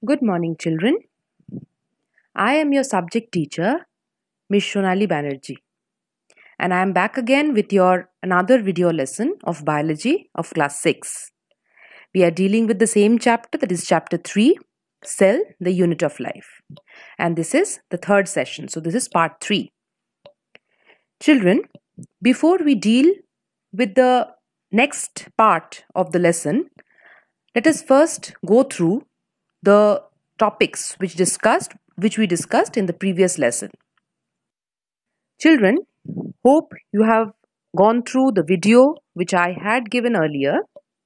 Good morning, children. I am your subject teacher, Miss Shonali Banerjee, and I am back again with your another video lesson of biology of class 6. We are dealing with the same chapter, that is chapter 3, Cell, the Unit of Life. And this is the third session, so this is part 3. Children, before we deal with the next part of the lesson, let us first go through the topics which we discussed in the previous lesson. Children, hope you have gone through the video which I had given earlier,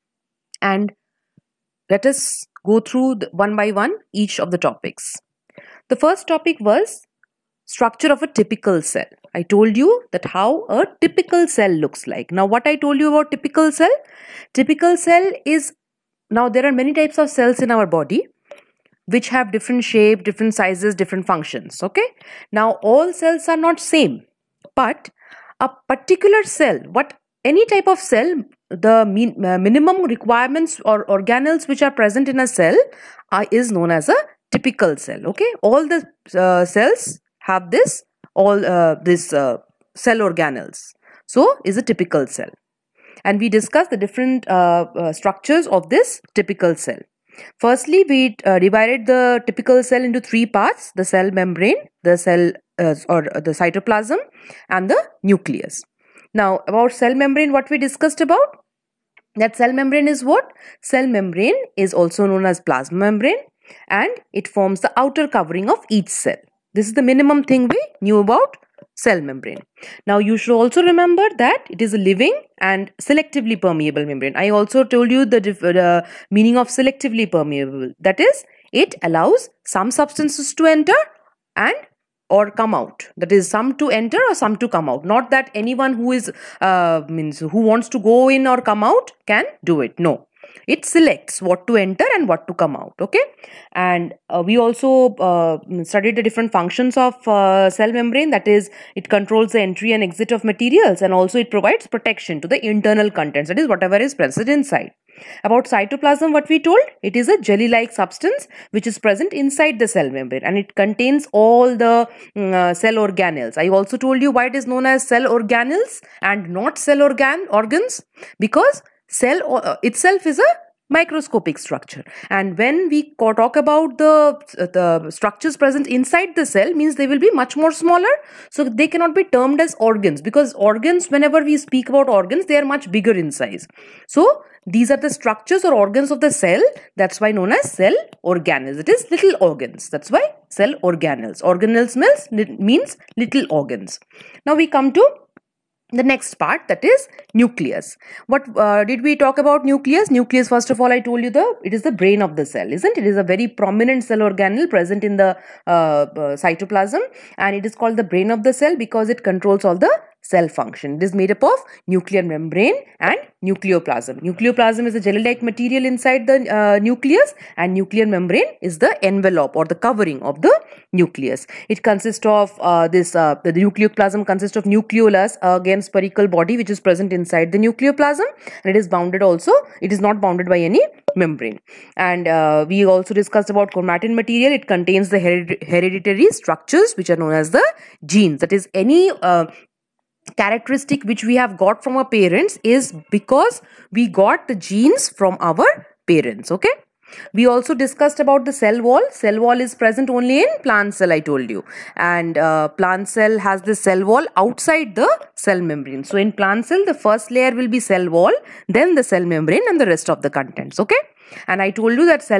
and let us go through one by one each of the topics. The first topic was structure of a typical cell. I told you that how a typical cell looks like. Now what I told you about typical cell? Typical cell is, now there are many types of cells in our body which have different shape, different sizes, different functions. Okay. Now all cells are not same, but a particular cell, any type of cell, the minimum requirements or organelles which are present in a cell is known as a typical cell. Okay. All the cells have this cell organelles. So is a typical cell. And we discussed the different structures of this typical cell. Firstly, we divided the typical cell into three parts: the cell membrane, the cell or the cytoplasm, and the nucleus. Now, about cell membrane, what we discussed about? That cell membrane is what? Cell membrane is also known as plasma membrane, and it forms the outer covering of each cell. This is the minimum thing we knew about cell membrane. Now you should also remember that it is a living and selectively permeable membrane. I also told you the meaning of selectively permeable. That is, it allows some substances to enter and or come out. That is, some to enter or some to come out. Not that anyone who is who wants to go in or come out can do it. No. It selects what to enter and what to come out. Okay. And we also studied the different functions of cell membrane. That is, it controls the entry and exit of materials, and also it provides protection to the internal contents. That is, whatever is present inside. About cytoplasm, what we told? It is a jelly-like substance which is present inside the cell membrane, and it contains all the cell organelles. I also told you why it is known as cell organelles and not cell organs, because cell itself is a microscopic structure, and when we talk about the structures present inside the cell, means they will be much more smaller, so they cannot be termed as organs, because organs, whenever we speak about organs, they are much bigger in size. So these are the structures or organs of the cell. That's why known as cell organelles. It is little organs. That's why cell organelles. Organelles means little organs. Now we come to the next part, that is nucleus. What did we talk about nucleus? Nucleus, first of all, I told you it is the brain of the cell, isn't it? It is a very prominent cell organelle present in the cytoplasm, and it is called the brain of the cell because it controls all the cell function. It is made up of nuclear membrane and nucleoplasm. Nucleoplasm is a jelly-like material inside the nucleus, and nuclear membrane is the envelope or the covering of the nucleus. It consists of the nucleoplasm consists of nucleolus, again spherical body which is present inside the nucleoplasm, and it is bounded also. It is not bounded by any membrane. And we also discussed about chromatin material. It contains the hereditary structures which are known as the genes. That is, any characteristic which we have got from our parents is because we got the genes from our parents. Okay. We also discussed about the cell wall. Cell wall is present only in plant cell, I told you, and plant cell has the cell wall outside the cell membrane. So in plant cell, the first layer will be cell wall, then the cell membrane, and the rest of the contents. Okay. And I told you that cell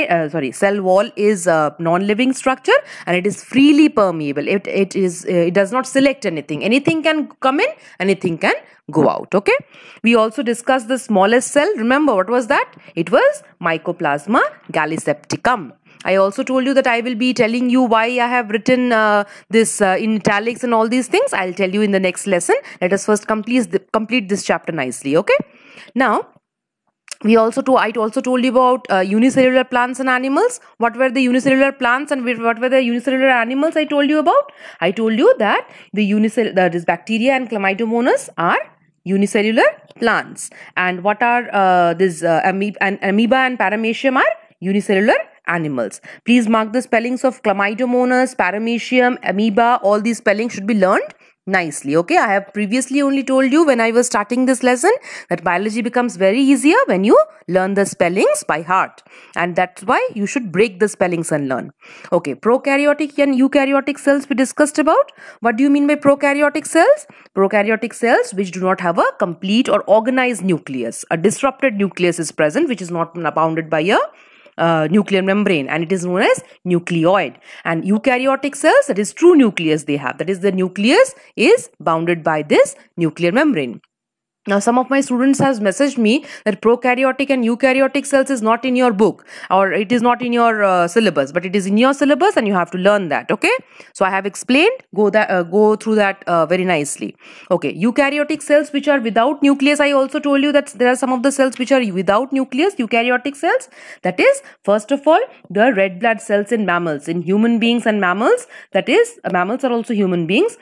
wall is a non-living structure, and it is freely permeable. It does not select anything. Anything can come in, anything can go out. Okay. We also discussed the smallest cell. Remember, what was that? It was Mycoplasma gallisepticum. I also told you that I will be telling you why I have written this in italics and all these things. I'll tell you in the next lesson. Let us first complete this chapter nicely. Okay. Now, I also told you about unicellular plants and animals. What were the unicellular plants and what were the unicellular animals I told you about? I told you that this bacteria and Chlamydomonas are unicellular plants, and what are amoeba and paramecium are unicellular animals. Please mark the spellings of chlamydomonas, paramecium, amoeba. All these spellings should be learned nicely. Okay, I have previously only told you when I was starting this lesson that biology becomes very easier when you learn the spellings by heart, and that's why you should break the spellings and learn. Okay, prokaryotic and eukaryotic cells we discussed about. What do you mean by prokaryotic cells? Prokaryotic cells which do not have a complete or organized nucleus. A disrupted nucleus is present which is not bounded by a nuclear membrane, and it is known as nucleoid. And eukaryotic cells, that is true nucleus they have, that is the nucleus is bounded by this nuclear membrane. Now, some of my students has messaged me that prokaryotic and eukaryotic cells is not in your book, or it is not in your syllabus, but it is in your syllabus and you have to learn that. Okay, so I have explained, go through that very nicely. Okay, eukaryotic cells which are without nucleus, I also told you that there are some of the cells which are without nucleus, eukaryotic cells. That is, first of all, the red blood cells in mammals, in human beings and mammals. That is, mammals are also human beings.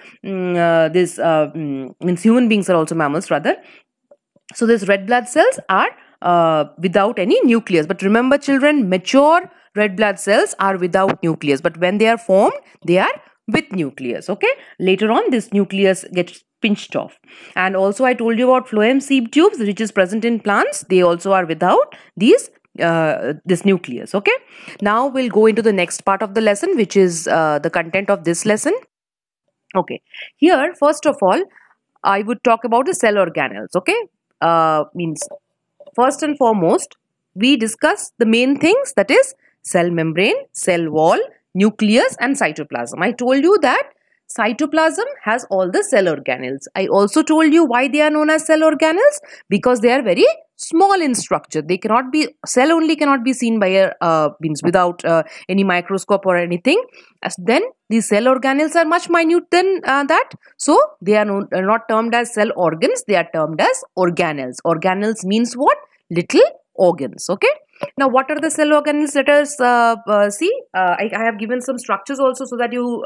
Means human beings are also mammals rather. So these red blood cells are without any nucleus. But remember children, mature red blood cells are without nucleus. But when they are formed, they are with nucleus. Okay. Later on, this nucleus gets pinched off. And also I told you about phloem seed tubes which is present in plants. They also are without this nucleus. Okay. Now we'll go into the next part of the lesson, which is the content of this lesson. Okay. Here, first of all, I would talk about the cell organelles. Okay. Means first and foremost, we discuss the main things, that is cell membrane, cell wall, nucleus and cytoplasm. I told you that cytoplasm has all the cell organelles. I also told you why they are known as cell organelles, because they are very small in structure. They cannot be, cell only cannot be seen by a means without any microscope or anything. Then these cell organelles are much minute than that. So they are not termed as cell organs. They are termed as organelles. Organelles means what? Little organs. Okay. Now, what are the cell organelles? Let us see. I have given some structures also so that you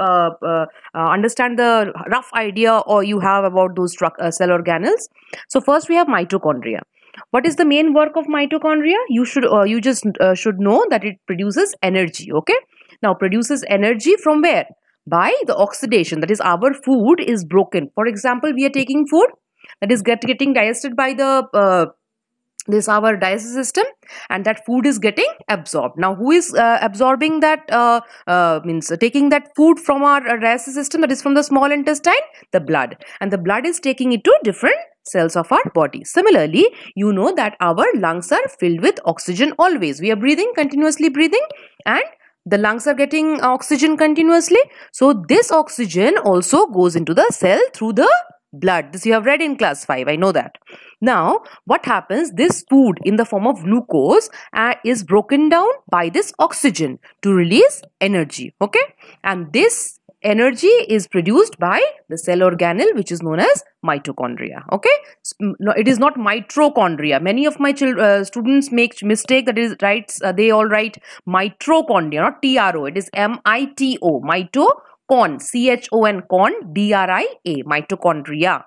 understand the rough idea or you have about those cell organelles. So first we have mitochondria. What is the main work of mitochondria? You just should know that it produces energy. Okay. Now, produces energy from where? By the oxidation. That is, our food is broken. For example, we are taking food that is getting digested by the our digestive system, and that food is getting absorbed. Now, who is absorbing that, means taking that food from our digestive system, that is from the small intestine? The blood. And the blood is taking it to different cells of our body. Similarly, you know that our lungs are filled with oxygen always. We are breathing, continuously breathing, and the lungs are getting oxygen continuously. So this oxygen also goes into the cell through the blood. This you have read in class 5. I know that. Now, what happens? This food in the form of glucose is broken down by this oxygen to release energy. Okay. And this energy is produced by the cell organelle which is known as mitochondria. Okay. No, it is not mitochondria. Many of my students make mistake, that is they all write mitochondria, not TRO. It is MITO. Mito-con, CHON, con, DRIA, mitochondria.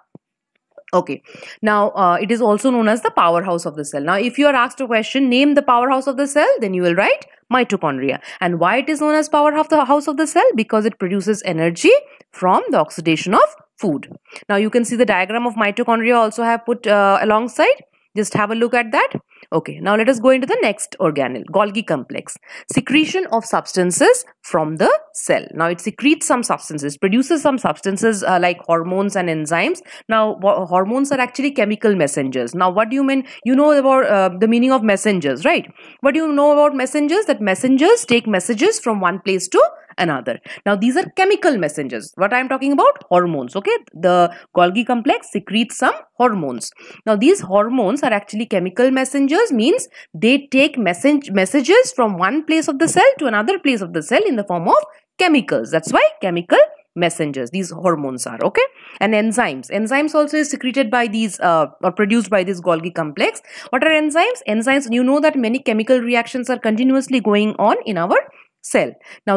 Okay. Now, it is also known as the powerhouse of the cell. Now, if you are asked a question, name the powerhouse of the cell, then you will write mitochondria. And why it is known as powerhouse of the cell? Because it produces energy from the oxidation of food. Now, you can see the diagram of mitochondria also have put alongside. Just have a look at that. Okay, now let us go into the next organelle, Golgi complex. Secretion of substances from the cell. Now it secretes some substances, produces some substances like hormones and enzymes. Now hormones are actually chemical messengers. Now what do you mean? You know about the meaning of messengers, right? What do you know about messengers? That messengers take messages from one place to another. Now these are chemical messengers. What I am talking about? Hormones. Okay, the Golgi complex secretes some hormones. Now these hormones are actually chemical messengers, means they take messages from one place of the cell to another place of the cell in the form of chemicals. That's why chemical messengers these hormones are. Okay. And enzymes also is secreted by these or produced by this Golgi complex. What are enzymes? You know that many chemical reactions are continuously going on in our cell. Now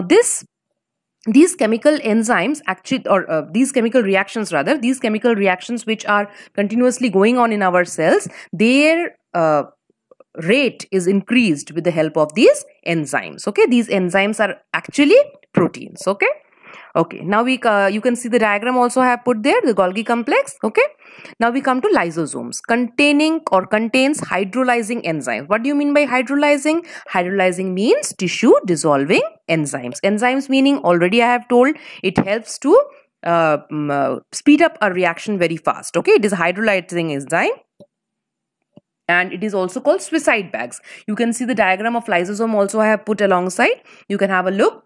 these chemical enzymes actually, or these chemical reactions which are continuously going on in our cells, their rate is increased with the help of these enzymes. Okay, these enzymes are actually proteins. Okay. Okay, now you can see the diagram also I have put there, the Golgi complex. Okay, now we come to lysosomes, containing or contains hydrolyzing enzymes. What do you mean by hydrolyzing? Hydrolyzing means tissue dissolving enzymes. Enzymes meaning, already I have told, it helps to speed up a reaction very fast. Okay, it is a hydrolyzing enzyme. And it is also called suicide bags. You can see the diagram of lysosome also I have put alongside. You can have a look.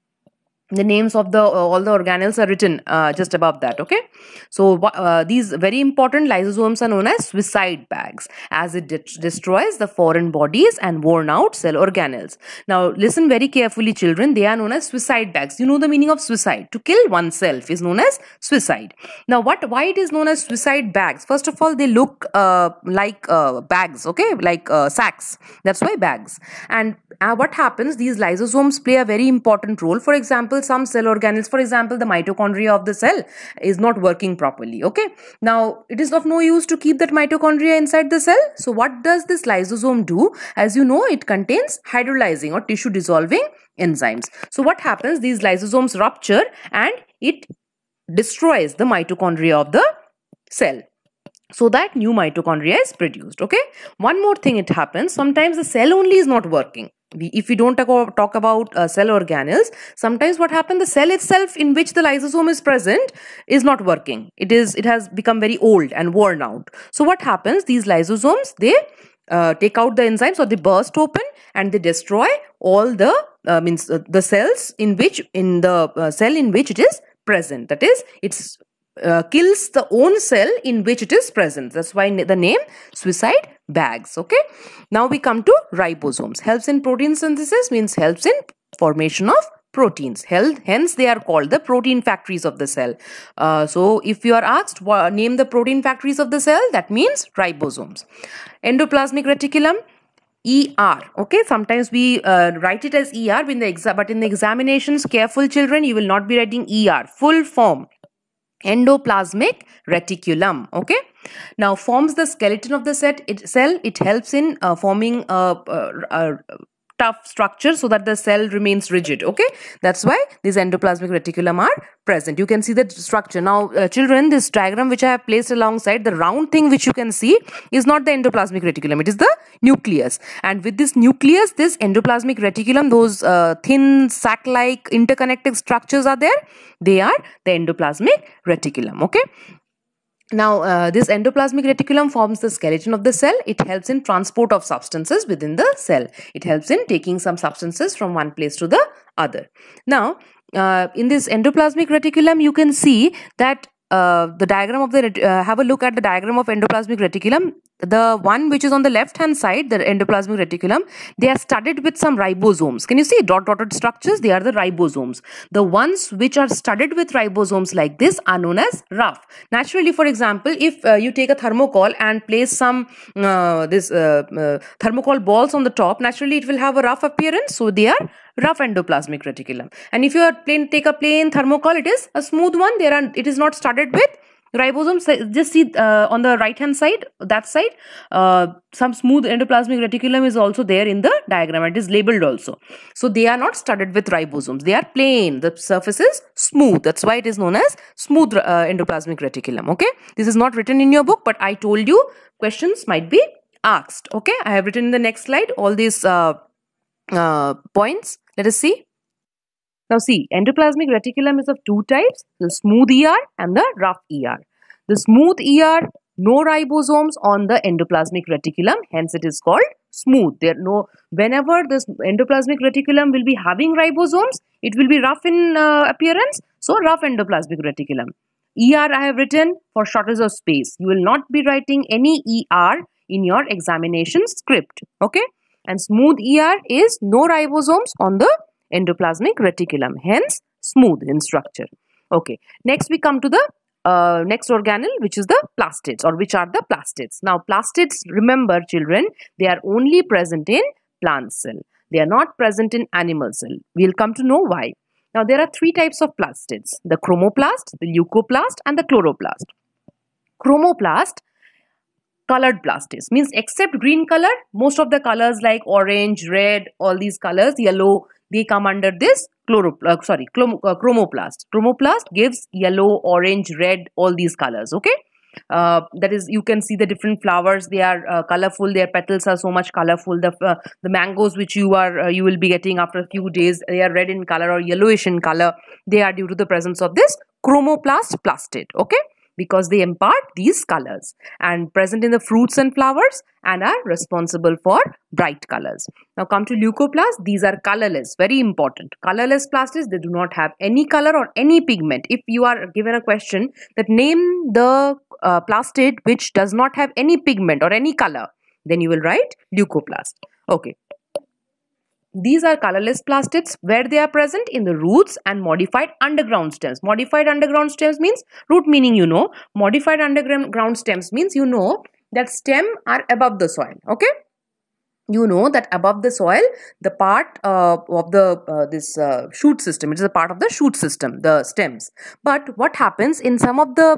The names of the all the organelles are written just above that. Okay, so these very important lysosomes are known as suicide bags, as it destroys the foreign bodies and worn out cell organelles. Now listen very carefully, children. They are known as suicide bags. You know the meaning of suicide. To kill oneself is known as suicide. Now why it is known as suicide bags? First of all, they look like bags. Okay, like sacks. That's why bags. And what happens, these lysosomes play a very important role. For example, some cell organelles, for example, the mitochondria of the cell is not working properly. Okay, now it is of no use to keep that mitochondria inside the cell. So what does this lysosome do? As you know, it contains hydrolyzing or tissue dissolving enzymes. So what happens, these lysosomes rupture and it destroys the mitochondria of the cell, so that new mitochondria is produced. Okay, one more thing it happens, sometimes the cell only is not working. If we don't talk about cell organelles, sometimes what happens, the cell itself in which the lysosome is present is not working. It has become very old and worn out. So what happens, these lysosomes, they take out the enzymes, or they burst open and they destroy all the the cells in the cell in which it is present. That is, it's kills the own cell in which it is present. That's why the name suicide bags. Okay, now we come to ribosomes. Helps in protein synthesis, means helps in formation of proteins. Hence they are called the protein factories of the cell. So if you are asked name the protein factories of the cell, that means ribosomes. Endoplasmic reticulum, ER. Okay, sometimes we write it as ER but in the examinations, careful children, you will not be writing ER. Full form, endoplasmic reticulum. Okay, now forms the skeleton of the cell. It helps in forming a tough structure so that the cell remains rigid. Okay, that's why these endoplasmic reticulum are present. You can see the structure. Now children, this diagram which I have placed alongside, the round thing which you can see is not the endoplasmic reticulum, it is the nucleus. And with this nucleus, this endoplasmic reticulum, those thin sac-like interconnected structures are there. They are the endoplasmic reticulum. Okay, now this endoplasmic reticulum forms the skeleton of the cell. It helps in transport of substances within the cell. It helps in taking some substances from one place to the other. Now in this endoplasmic reticulum, you can see that the diagram of the have a look at the diagram of endoplasmic reticulum. The one which is on the left hand side, the endoplasmic reticulum, they are studded with some ribosomes. Can you see dotted structures? They are the ribosomes. The ones which are studded with ribosomes like this are known as rough. Naturally, for example, if you take a thermocol and place some thermocol balls on the top, naturally it will have a rough appearance. So they are rough endoplasmic reticulum. And if you take a plain thermocol, it is a smooth one. It is not studded with ribosomes. Just see on the right hand side, that side, some smooth endoplasmic reticulum is also there in the diagram. It is labeled also. So they are not studded with ribosomes. They are plain. The surface is smooth. That's why it is known as smooth endoplasmic reticulum. Okay, this is not written in your book, but I told you questions might be asked. Okay, I have written in the next slide all these points. Let us see. Now see, endoplasmic reticulum is of two types, the smooth ER and the rough ER. The smooth ER, no ribosomes on the endoplasmic reticulum, hence it is called smooth. Whenever this endoplasmic reticulum will be having ribosomes, it will be rough in appearance, so rough endoplasmic reticulum. ER I have written for shortage of space. You will not be writing any ER in your examination script. Okay, and smooth ER is no ribosomes on the endoplasmic reticulum, hence smooth in structure. Okay, next we come to the next organelle, which is the plastids, or which are the plastids. Now plastids, remember children, they are only present in plant cell. They are not present in animal cell. We will come to know why. Now there are three types of plastids: the chromoplast, the leucoplast and the chloroplast. Chromoplast colored plastids. Means except green color, most of the colors like orange, red, all these colors, yellow, they come under this chromoplast. Chromoplast gives yellow, orange, red, all these colors. Okay. That is, you can see the different flowers. They are colorful. Their petals are so much colorful. The mangoes which you will be getting after a few days, they are red in color or yellowish in color. They are due to the presence of this chromoplast plastid. Okay, because they impart these colors and present in the fruits and flowers and are responsible for bright colors. Now come to leucoplasts. These are colorless, very important. Colorless plastids, they do not have any color or any pigment. If you are given a question that name the plastid which does not have any pigment or any color, then you will write leucoplast. Okay. These are colorless plastids where they are present in the roots and modified underground stems. Modified underground stems means root meaning you know. Modified underground stems means you know that stem are above the soil. Okay. You know that above the soil, the part of the this shoot system, it is a part of the shoot system, the stems. But what happens in some of the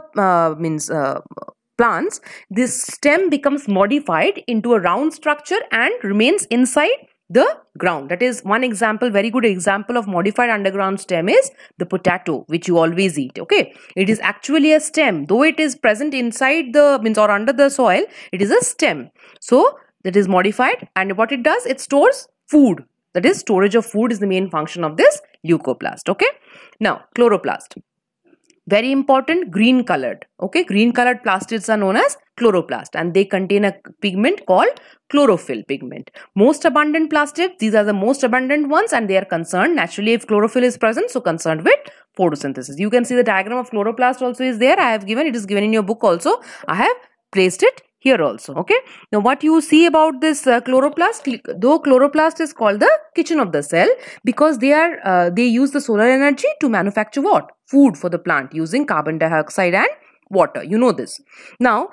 plants, this stem becomes modified into a round structure and remains inside the ground. That is one example, very good example of modified underground stem is the potato, which you always eat. Okay, it is actually a stem, though it is present inside the or under the soil, it is a stem. So that is modified, and what it does, it stores food. That is, storage of food is the main function of this leucoplast. Okay, now chloroplast, very important, green colored. Okay, green colored plastids are known as chloroplast, and they contain a pigment called chlorophyll pigment. Most abundant plastids, these are the most abundant ones, and they are concerned naturally if chlorophyll is present, so concerned with photosynthesis. You can see the diagram of chloroplast also is there. I have given, it is given in your book also. I have placed it here also. Okay, now what you see about this chloroplast, though chloroplast is called the kitchen of the cell because they use the solar energy to manufacture what? Food for the plant using carbon dioxide and water. You know this. Now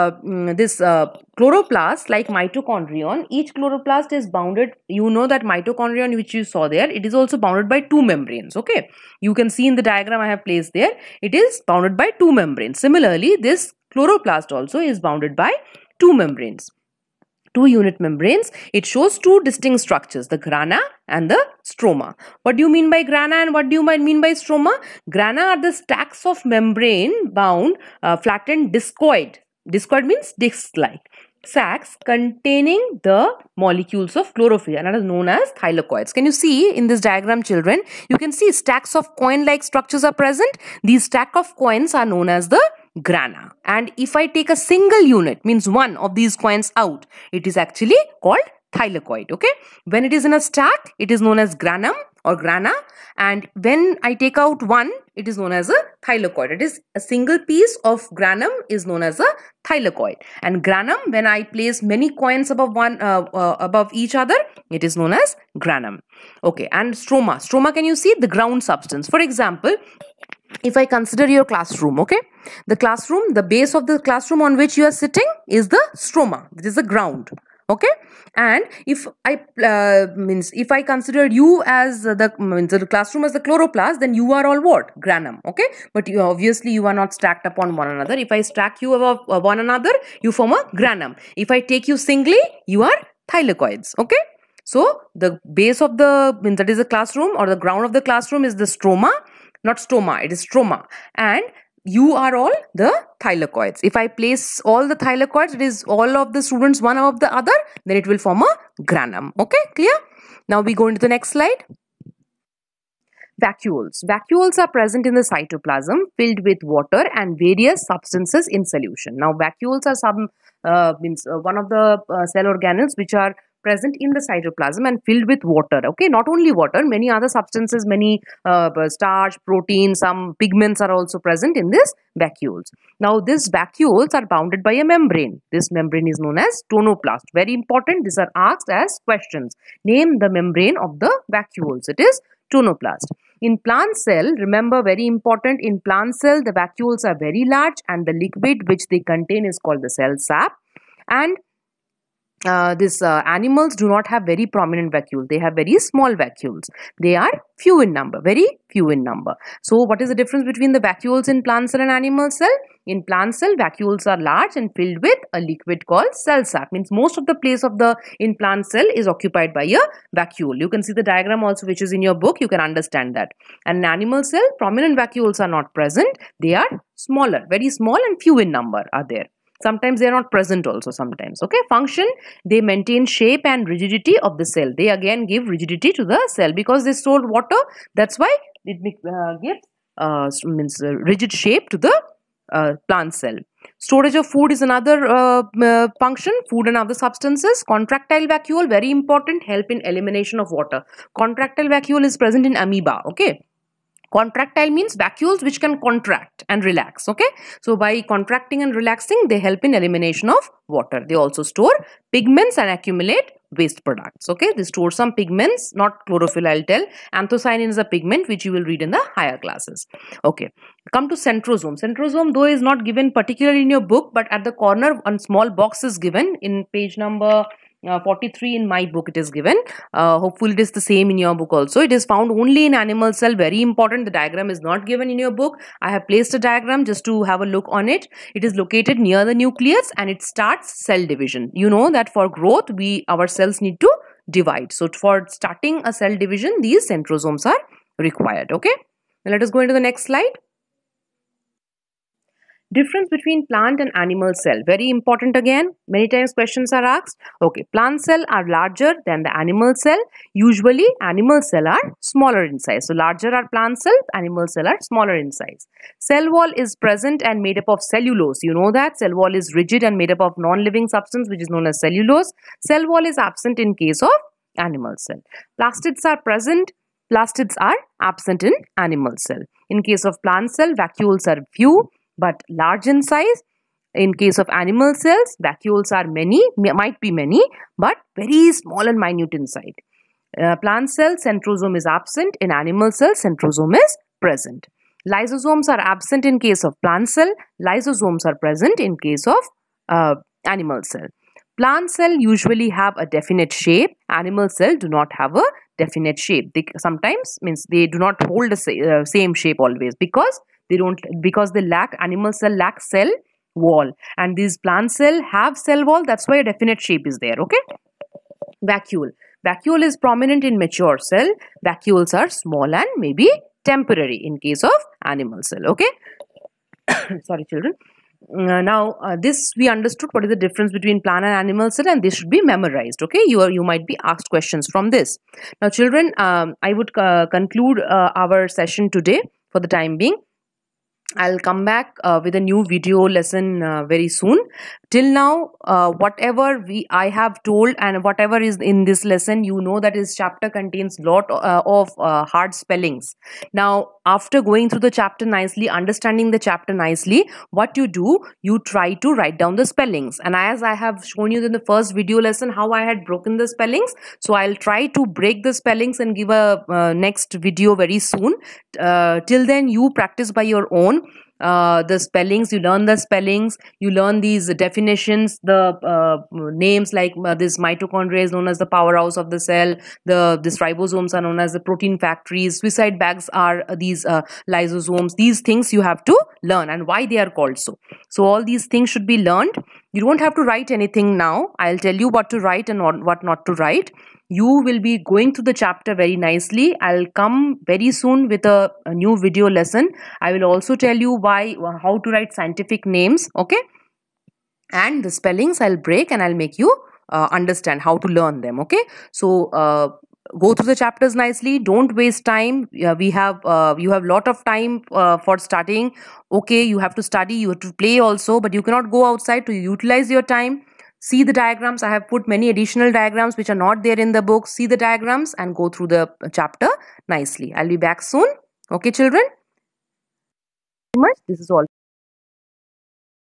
this chloroplast, like mitochondrion, each chloroplast is bounded. You know that mitochondrion which you saw there, it is also bounded by two membranes. Okay, you can see in the diagram I have placed there, it is bounded by two membranes. Similarly, this chloroplast also is bounded by two membranes, two unit membranes. It shows two distinct structures, the grana and the stroma. What do you mean by grana and what do you mean by stroma? Grana are the stacks of membrane bound flattened discoid. Discoid means disc-like sacs containing the molecules of chlorophyll, and that is known as thylakoids. Can you see in this diagram, children? You can see stacks of coin-like structures are present. These stack of coins are known as the grana, and if I take a single unit, means one of these coins out, it is actually called thylakoid. Okay, when it is in a stack, it is known as granum or grana, and when I take out one, it is known as a thylakoid. It is a single piece of granum is known as a thylakoid, and granum, when I place many coins above above each other, it is known as granum. Okay, and stroma. Stroma, can you see the ground substance? For example, if I consider your classroom, okay, the classroom, the base of the classroom on which you are sitting is the stroma. This is the ground. Okay, and if I if I consider you as the classroom as the chloroplast, then you are all what? Granum. Okay, but obviously you are not stacked upon one another. If I stack you above one another, you form a granum. If I take you singly, you are thylakoids. Okay, so the base of the that is the classroom or the ground of the classroom is the stroma, not stoma, it is stroma, and you are all the thylakoids. If I place all the thylakoids, it is all of the students one above the other, then it will form a granum. Okay, clear? Now we go into the next slide. Vacuoles. Vacuoles are present in the cytoplasm filled with water and various substances in solution. Now vacuoles are one of the cell organelles which are present in the cytoplasm and filled with water. Okay, not only water, many other substances, many starch, protein, some pigments are also present in this vacuoles. Now these vacuoles are bounded by a membrane. This membrane is known as tonoplast. Very important, these are asked as questions. Name the membrane of the vacuoles. It is tonoplast. In plant cell, remember, very important, in plant cell the vacuoles are very large and the liquid which they contain is called the cell sap, and animals do not have very prominent vacuoles. They have very small vacuoles. They are few in number, very few in number. So what is the difference between the vacuoles in plant cell and animal cell? In plant cell, vacuoles are large and filled with a liquid called cell sap. Means most of the place of the in plant cell is occupied by a vacuole. You can see the diagram also which is in your book. You can understand that. And in animal cell, prominent vacuoles are not present. They are smaller, very small and few in number are there. Sometimes they are not present also sometimes. Okay. Function, they maintain shape and rigidity of the cell. They again give rigidity to the cell because they store water. That's why it gives rigid shape to the plant cell. Storage of food is another function. Food and other substances. Contractile vacuole, very important, help in elimination of water. Contractile vacuole is present in amoeba. Okay. Contractile means vacuoles which can contract and relax. Okay. So by contracting and relaxing, they help in elimination of water. They also store pigments and accumulate waste products. Okay. They store some pigments, not chlorophyll, I'll tell. Anthocyanin is a pigment which you will read in the higher classes. Okay. Come to centrosome. Centrosome though is not given particularly in your book, but at the corner one small box is given in page number 43 in my book it is given. Hopefully it is the same in your book also. It is found only in animal cell. Very important. The diagram is not given in your book. I have placed a diagram just to have a look on it. It is located near the nucleus and it starts cell division. You know that for growth our cells need to divide. So for starting a cell division, these centrosomes are required. Okay. Now let us go into the next slide. Difference between plant and animal cell. Very important again. Many times questions are asked. Okay, plant cell are larger than the animal cell. Usually animal cell are smaller in size. So larger are plant cell, animal cell are smaller in size. Cell wall is present and made up of cellulose. You know that. Cell wall is rigid and made up of non-living substance which is known as cellulose. Cell wall is absent in case of animal cell. Plastids are present. Plastids are absent in animal cell. In case of plant cell, vacuoles are few but large in size. In case of animal cells, vacuoles are many, might be many, but very small and minute inside. Plant cell, centrosome is absent. In animal cell, centrosome is present. Lysosomes are absent in case of plant cell. Lysosomes are present in case of animal cell. Plant cell usually have a definite shape. Animal cell do not have a definite shape. They sometimes means they do not hold the same shape always because they lack, animal cell lack cell wall and these plant cell have cell wall. That's why a definite shape is there. Okay. Vacuole. Vacuole is prominent in mature cell. Vacuoles are small and maybe temporary in case of animal cell. Okay. Sorry children. Now this we understood what is the difference between plant and animal cell and this should be memorized. Okay. You might be asked questions from this. Now children, I would conclude our session today for the time being. I'll come back with a new video lesson very soon. Till now, whatever I have told and whatever is in this lesson, you know that this chapter contains lot of hard spellings. Now, after going through the chapter nicely, understanding the chapter nicely, what you do, you try to write down the spellings. And as I have shown you in the first video lesson how I had broken the spellings, so I'll try to break the spellings and give a next video very soon. Till then, you practice by your own. The spellings, you learn the spellings, you learn these definitions, the names like this mitochondria is known as the powerhouse of the cell, these ribosomes are known as the protein factories, suicide bags are these lysosomes. These things you have to learn and why they are called so. So all these things should be learned. You don't have to write anything now. I'll tell you what to write and what not to write. You will be going through the chapter very nicely. I'll come very soon with a new video lesson. I will also tell you how to write scientific names. Okay. And the spellings I'll break and I'll make you understand how to learn them. Okay. So go through the chapters nicely. Don't waste time. You have lot of time for studying. Okay. You have to study. You have to play also. But you cannot go outside to utilize your time. See the diagrams. I have put many additional diagrams which are not there in the book. See the diagrams and go through the chapter nicely. I'll be back soon. Okay, children? This is all.